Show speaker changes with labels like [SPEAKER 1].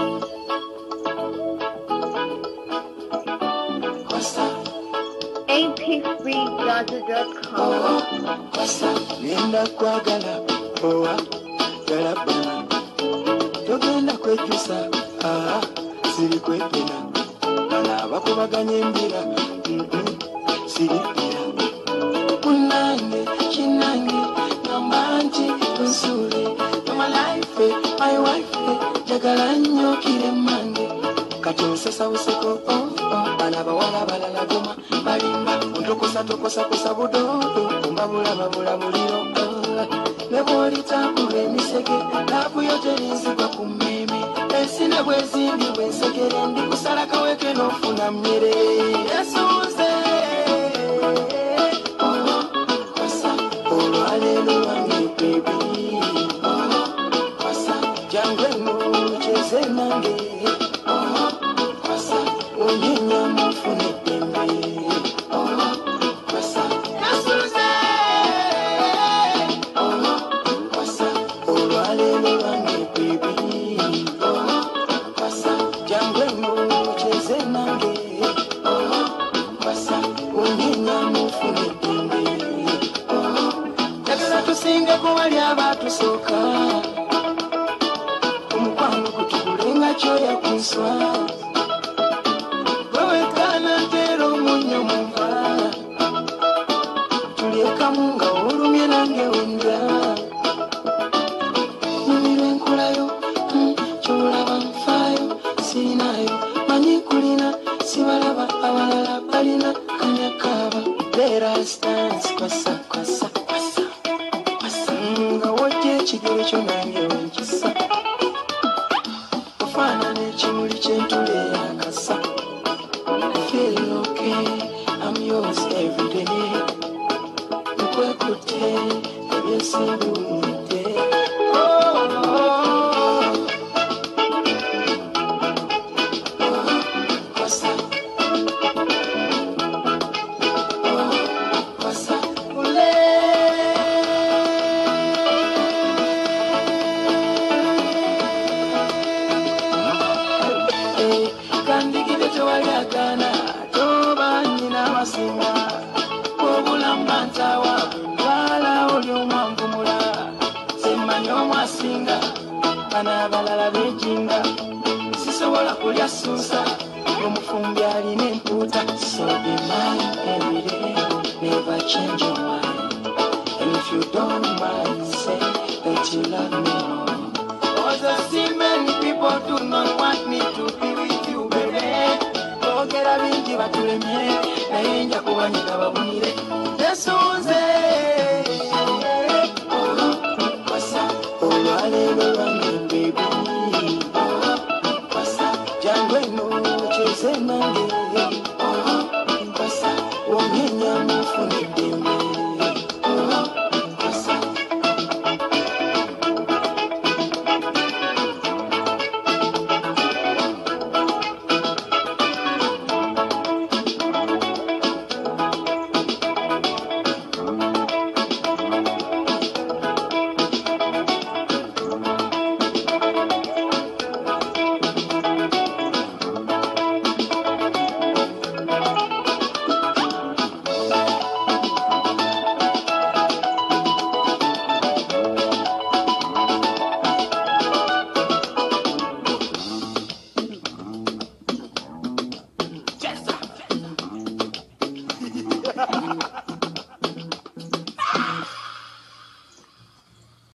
[SPEAKER 1] apfreegaza.com.
[SPEAKER 2] Kwasa nenda kwagala owa galabana togenda kwejusa siri kwepena bana bakubaganye embira siripira munange kinange namanti nsule my life my wife jagala nnyo kire mange kati nsesa buseko bana bawala balala goma balimba tokosa budodo mbabula muliro nebwolitambula emisege laavu yote linzigwa ku mmeme ensina bwezimbi bwensekere ndi kusala kaweke n'ofuna mmere yesuze Kwasa olwaleero lwange bebi Kwasa jangwe mucheze nange Kwasa unyenya mufune dembe tusinga kuwali abatusooka omukwano gutukulenga kyoya kunswa wewekana ntera omunyo muva tulyekamu nga olumye nange wendya numirwa enkulayo kyolaba nfaayo sirinayo manyi kulina sibalaba abalala balina kanyakaaba lerastans kwasa nga wojja ekigere kyo nange wenkisa ofaanana ekimuli kyentule yakasa feel okay I'm yours every day nkwekutte ebyensimbiwumidde abalala bejinga sisobola kulya susa omufumbi alina empuuta so be mine every day never change your mind and if you don't mind say that you love me more cause I see many people do not want me to be with you baby ogera bingi batulemye naye nja kubanyika babunire yesuze Kwasa olwaleero lwange Kwasa wonyenya mufune dembe Kwasa